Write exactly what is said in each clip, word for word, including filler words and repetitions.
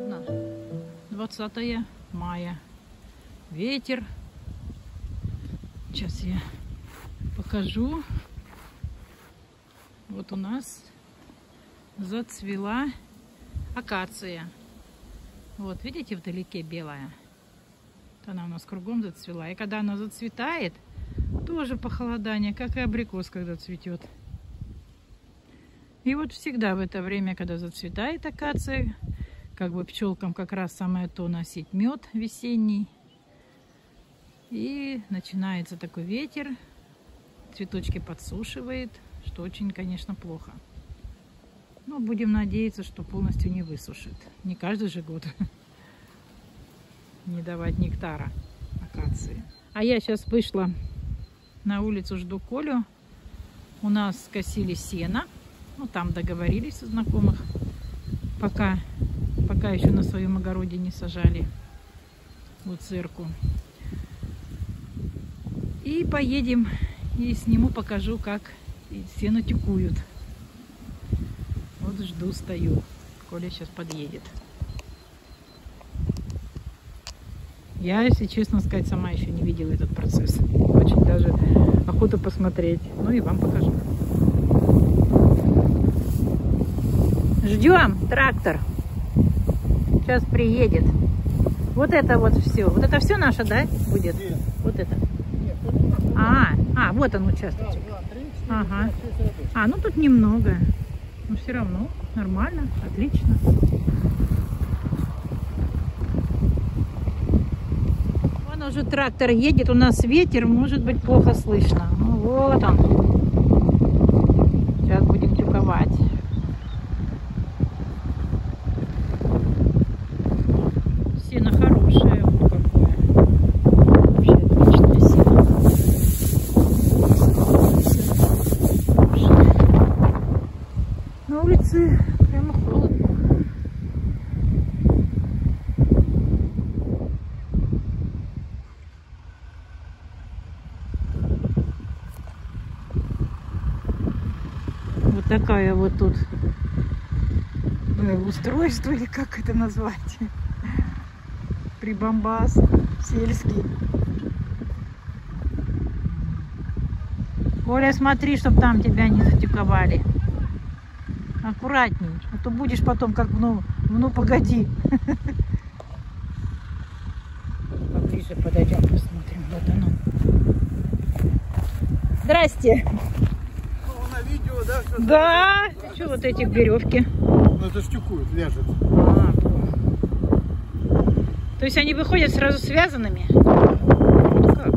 холодно. двадцатое мая. Ветер. Сейчас я покажу. Вот у нас зацвела акация. Вот, видите, вдалеке белая. Вот она у нас кругом зацвела. И когда она зацветает, тоже похолодание, как и абрикос, когда цветет. И вот всегда в это время, когда зацветает акация, как бы пчелкам как раз самое то носить мед весенний. И начинается такой ветер, цветочки подсушивает, что очень, конечно, плохо. Но будем надеяться, что полностью не высушит. Не каждый же год не давать нектара акации. А я сейчас вышла на улицу, жду Колю. У нас скосили сено. Ну, там договорились у знакомых. Пока, пока еще на своем огороде не сажали луцерку. И поедем и сниму, покажу, как сено тюкуют. Вот жду, стою. Коля сейчас подъедет. Я, если честно сказать, сама еще не видела этот процесс. Очень даже охота посмотреть. Ну и вам покажу. Ждем трактор. Сейчас приедет. Вот это вот все. Вот это все наше, да, будет? Нет. Вот это. Нет, а, а, вот он участочек. Да, да, ага. А, ну тут немного. Но все равно нормально, отлично. Вон уже трактор едет, у нас ветер, может быть плохо слышно. Ну вот он. Сейчас будем тюковать. Сено хорошее, вот какое. Вообще отличное сено. На улице прямо холодно. Вот такая вот тут устройство, или как это назвать? Прибамбас сельский. Коля, смотри, чтобы там тебя не затюковали. Аккуратней, а то будешь потом как ну, ну погоди. Поближе подойдем, посмотрим. Вот оно. Здрасте. Ну, на видео, да? Что да. Ты что, вот эти веревки? Ну, это штюкуют, вяжет. А, то есть они выходят сразу связанными? Ну, как?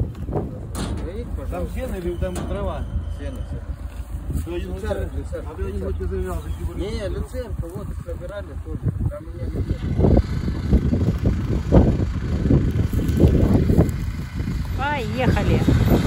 Там сено или там трава? Сено, сено. Люцерка, люцерка. А вы не будете завязывать? Не, не, люцерка, вот их собирали тоже. Там меня нет. Поехали.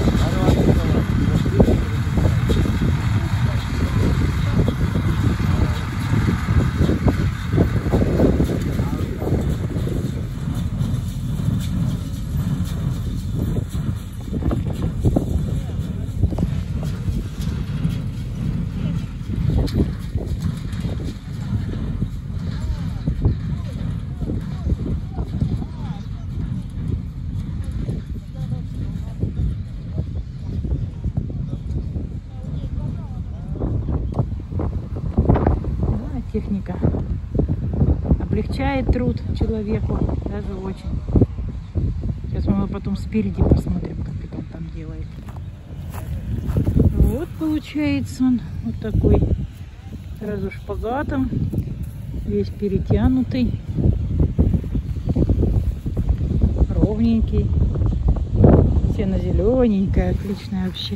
Техника облегчает труд человеку, даже очень. Сейчас мы потом спереди посмотрим, как это он там делает. Вот получается он вот такой, сразу шпагатом, весь перетянутый, ровненький, сено зелененькое, отличное вообще.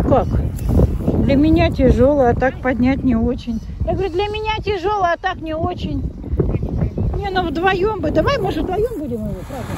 как? Для меня тяжело, а так поднять не очень. Я говорю, для меня тяжело, а так не очень. Не, ну вдвоем бы. Давай, может, вдвоем будем его, правда?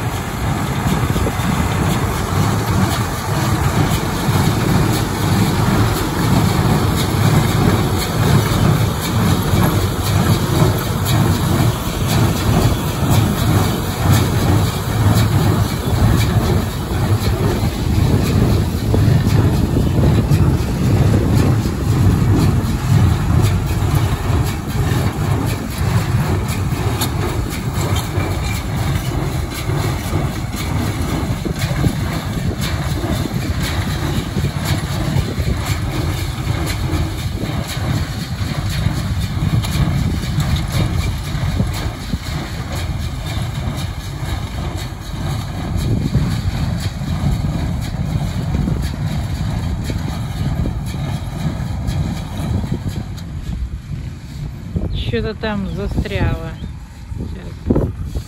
Что-то там застряло. Сейчас.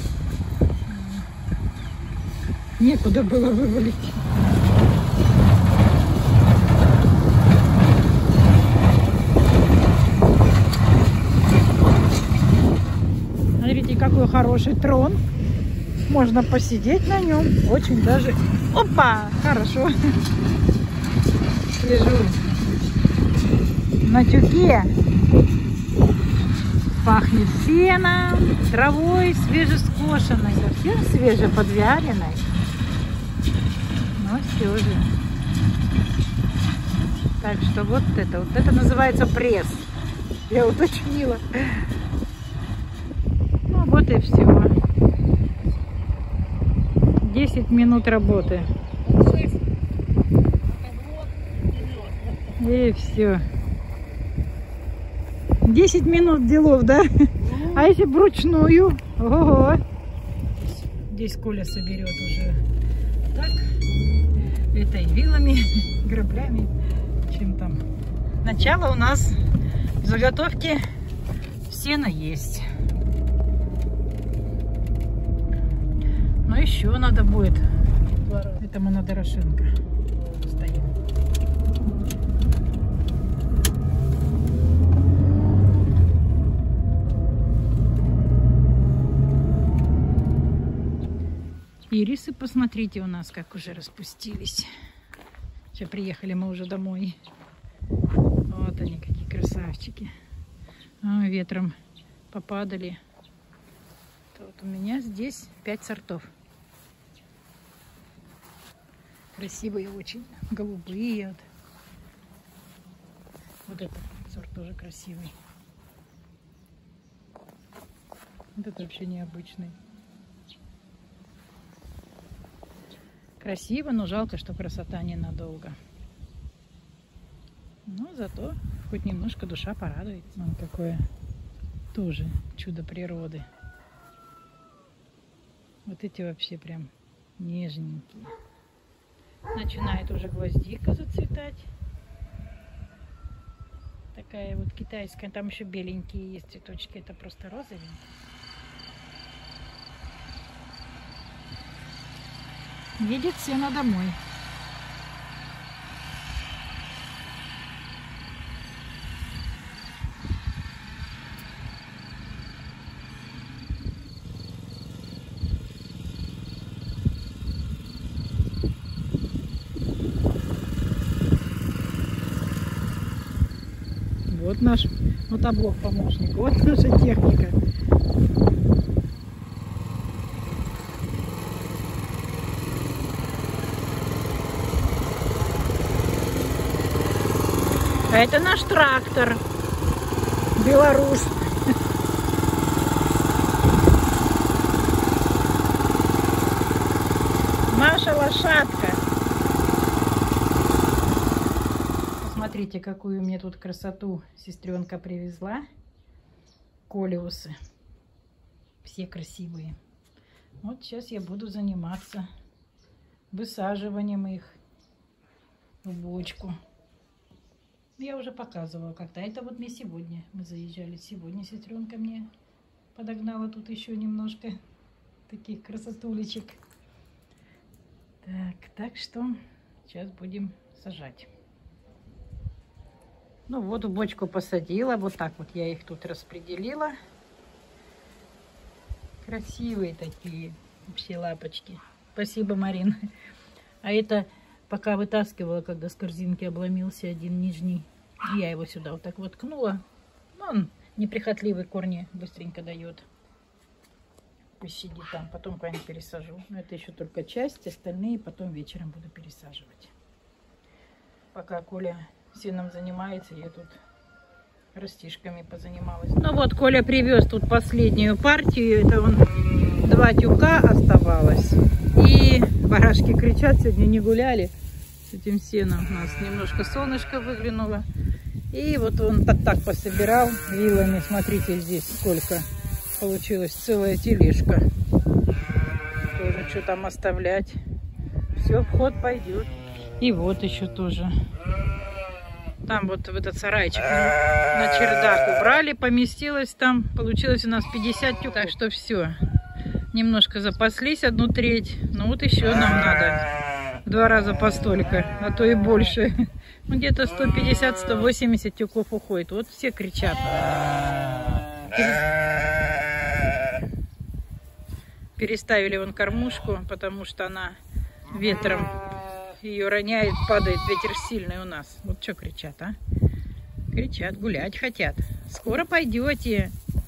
Некуда было вывалить. Смотрите, какой хороший трон. Можно посидеть на нем. Очень даже... Опа! Хорошо. Лежу на тюке. Пахнет сеном, травой свежескошенной, совсем свежеподвяленной. Но все же. Так что вот это, вот это называется пресс. Я уточнила. Ну вот и все. десять минут работы. И все. десять минут делов, да? А если вручную? Ого! Здесь Коля соберет уже так. Это и вилами, граблями, чем там. Начало у нас заготовки сена есть. Но еще надо будет. Это мы на Дорошенко стоим. Ирисы, посмотрите, у нас как уже распустились. Сейчас приехали мы уже домой. Вот они, какие красавчики. А, ветром попадали. Вот у меня здесь пять сортов. Красивые очень. Голубые. Вот, вот этот сорт тоже красивый. Вот это вообще необычный. Красиво, но жалко, что красота ненадолго. Но зато хоть немножко душа порадуется. Вот какое тоже чудо природы. Вот эти вообще прям нежненькие. Начинает уже гвоздика зацветать. Такая вот китайская. Там еще беленькие есть цветочки. Это просто розовенькие. Едет сено домой. Вот наш мотоблок-помощник. Вот наша техника. А это наш трактор. Беларусь. Наша лошадка. Посмотрите, какую мне тут красоту сестренка привезла. Колиусы. Все красивые. Вот сейчас я буду заниматься высаживанием их в бочку. Я уже показывала как-то. Это вот мне сегодня. Мы заезжали сегодня. Сестренка мне подогнала тут еще немножко таких красотулечек. Так, так что сейчас будем сажать. Ну вот в бочку посадила. Вот так вот я их тут распределила. Красивые такие все лапочки. Спасибо, Марина. А это пока вытаскивала, когда с корзинки обломился один нижний. Я его сюда вот так вот ткнула. Он неприхотливые корни быстренько дает. Пусть сидит там. Потом куда-нибудь пересажу. Но это еще только часть. Остальные потом вечером буду пересаживать. Пока Коля сеном занимается, я тут растишками позанималась. Ну вот, Коля привез тут последнюю партию. Это он два тюка оставалось. И барашки кричат, сегодня не гуляли с этим сеном. У нас немножко солнышко выглянуло. И вот он так, так пособирал вилами. Смотрите, здесь сколько получилось. Целая тележка. Тоже что там оставлять. Все, в ход пойдет. И вот еще тоже. Там вот в этот сарайчик на чердак убрали, поместилось там. Получилось у нас пятьдесят тюков. Так что все. Немножко запаслись, одну треть. Ну вот еще нам надо в два раза по столько, а то и больше. Ну, где-то сто пятьдесят — сто восемьдесят тюков уходит. Вот все кричат. Переставили вон кормушку, потому что она ветром ее роняет, падает, ветер сильный у нас. Вот что кричат, а? Кричат, гулять хотят. Скоро пойдете.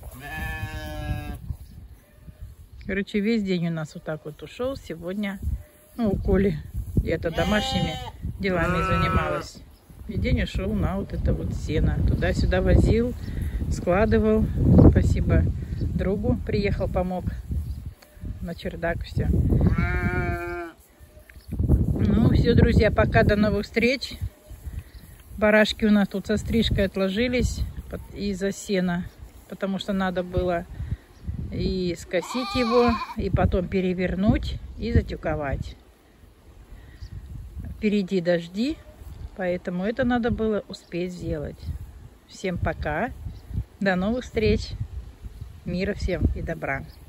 Короче, весь день у нас вот так вот ушел. Сегодня, ну, у Коли, это домашними делами занималась. И день ушел на вот это вот сено. Туда-сюда возил, складывал. Спасибо другу. Приехал, помог на чердак, все. Ну, все, друзья, пока, до новых встреч. Барашки у нас тут со стрижкой отложились из-за сена, потому что надо было и скосить его, и потом перевернуть и затюковать. Впереди дожди, поэтому это надо было успеть сделать. Всем пока, до новых встреч, мира всем и добра.